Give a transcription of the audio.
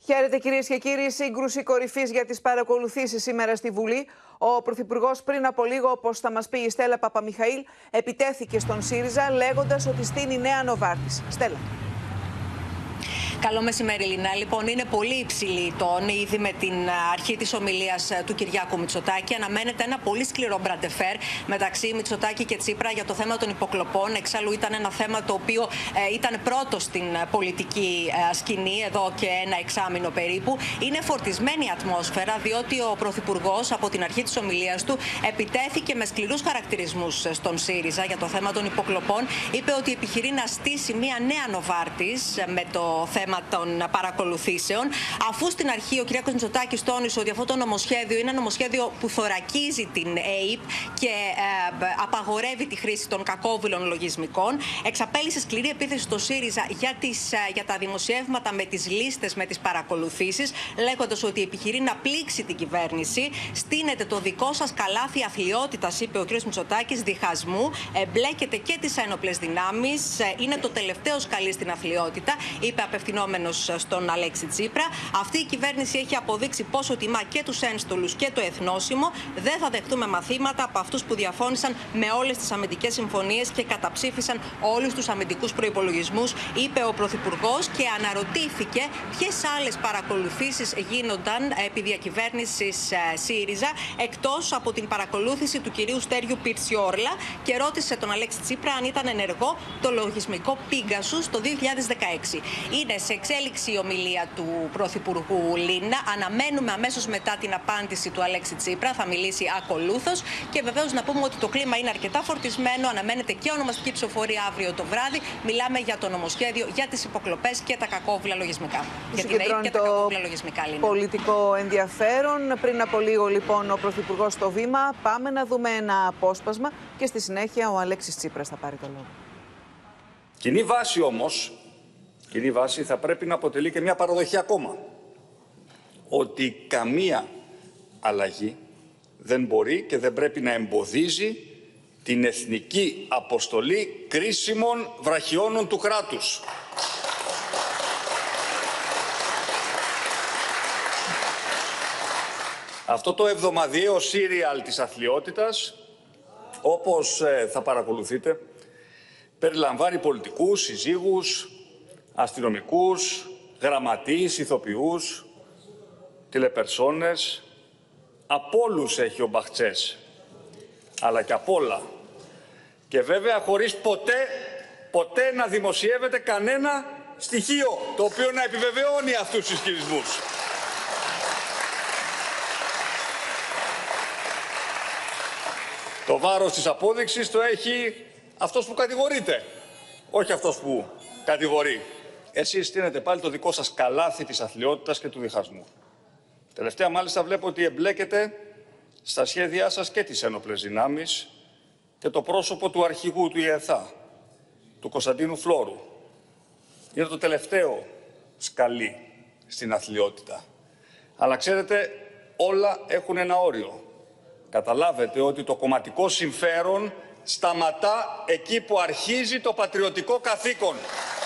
Χαίρετε κυρίες και κύριοι. Σύγκρουση κορυφής για τις παρακολουθήσεις σήμερα στη Βουλή. Ο Πρωθυπουργός πριν από λίγο, όπως θα μας πει η Στέλλα Παπαμιχαήλ, επιτέθηκε στον ΣΥΡΙΖΑ λέγοντας ότι στείνει νέα Νοβάρτις. Στέλλα. Καλό μεσημέρι, Λίνα. Λοιπόν, είναι πολύ υψηλή η τόνη. Ήδη με την αρχή της ομιλίας του Κυριάκου Μητσοτάκη αναμένεται ένα πολύ σκληρό μπραντεφέρ μεταξύ Μητσοτάκη και Τσίπρα για το θέμα των υποκλοπών. Εξάλλου, ήταν ένα θέμα το οποίο ήταν πρώτο στην πολιτική σκηνή εδώ και ένα εξάμηνο περίπου. Είναι φορτισμένη η ατμόσφαιρα, διότι ο Πρωθυπουργός από την αρχή της ομιλίας του επιτέθηκε με σκληρούς χαρακτηρισμούς στον ΣΥΡΙΖΑ για το θέμα των υποκλοπών. Είπε ότι επιχειρεί να στήσει μια νέα Νοβάρτις με το θέμα των παρακολουθήσεων, αφού στην αρχή ο κ. Μητσοτάκης τόνισε ότι αυτό το νομοσχέδιο είναι ένα νομοσχέδιο που θωρακίζει την ΕΕΠ και απαγορεύει τη χρήση των κακόβουλων λογισμικών. Εξαπέλυσε σκληρή επίθεση στο ΣΥΡΙΖΑ για τα δημοσιεύματα με τις λίστες, με τις παρακολουθήσεις, λέγοντας ότι επιχειρεί να πλήξει την κυβέρνηση. Στείνεται το δικό σας καλάθι αθλιότητας, είπε ο κ. Μητσοτάκης, διχασμού, εμπλέκεται και τις ένοπλες δυνάμεις, είναι το τελευταίο σκαλί στην αθλιότητα, είπε απευθυνόμενος στον Αλέξη Τσίπρα. Αυτή η κυβέρνηση έχει αποδείξει πόσο τιμά και τους ένστολους και το εθνόσημο. Δεν θα δεχτούμε μαθήματα από αυτούς που διαφώνησαν με όλες τις αμυντικές συμφωνίες και καταψήφισαν όλους τους αμυντικούς προϋπολογισμούς, είπε ο Πρωθυπουργός, και αναρωτήθηκε ποιες άλλες παρακολουθήσεις γίνονταν επί διακυβέρνησης ΣΥΡΙΖΑ εκτός από την παρακολούθηση του κυρίου Στέριου Πυρσιόρλα και ρώτησε τον Αλέξη Τσίπρα αν ήταν ενεργό το λογισμικό Pegasus το 2016. Είναι σε εξέλιξη η ομιλία του Πρωθυπουργού, Λίνα. Αναμένουμε αμέσως μετά την απάντηση του Αλέξη Τσίπρα. Θα μιλήσει ακολούθως. Και βεβαίως να πούμε ότι το κλίμα είναι αρκετά φορτισμένο. Αναμένεται και ονομαστική ψηφοφορία αύριο το βράδυ. Μιλάμε για το νομοσχέδιο για τις υποκλοπές και τα κακόβουλα λογισμικά. Για την ΑΕΠ και τα κακόβουλα λογισμικά, Λίνα. Πολιτικό ενδιαφέρον. Πριν από λίγο, λοιπόν, ο Πρωθυπουργός στο βήμα. Πάμε να δούμε ένα απόσπασμα και στη συνέχεια ο Αλέξης Τσίπρας θα πάρει το λόγο. Κοινή βάση όμως. Κοινή βάση θα πρέπει να αποτελεί και μια παραδοχή ακόμα. Ότι καμία αλλαγή δεν μπορεί και δεν πρέπει να εμποδίζει την εθνική αποστολή κρίσιμων βραχιώνων του κράτους. Αυτό το εβδομαδιαίο σύριαλ της αθλιότητας, όπως θα παρακολουθείτε, περιλαμβάνει πολιτικούς, συζύγους, αστυνομικούς, γραμματείς, ηθοποιούς, τηλεπερσόνες, από όλους έχει ο μπαχτσές, αλλά και απ' όλα. Και βέβαια χωρίς ποτέ να δημοσιεύεται κανένα στοιχείο, το οποίο να επιβεβαιώνει αυτούς τους ισχυρισμούς. Το βάρος της απόδειξης το έχει αυτός που κατηγορείται, όχι αυτός που κατηγορεί. Εσείς στείνετε πάλι το δικό σας καλάθι της αθλιότητας και του διχασμού. Τελευταία μάλιστα βλέπω ότι εμπλέκετε στα σχέδιά σας και τις ένοπλες δυνάμεις και το πρόσωπο του αρχηγού του ΙΕΘΑ, του Κωνσταντίνου Φλόρου. Είναι το τελευταίο σκαλί στην αθλιότητα. Αλλά ξέρετε, όλα έχουν ένα όριο. Καταλάβετε ότι το κομματικό συμφέρον σταματά εκεί που αρχίζει το πατριωτικό καθήκον.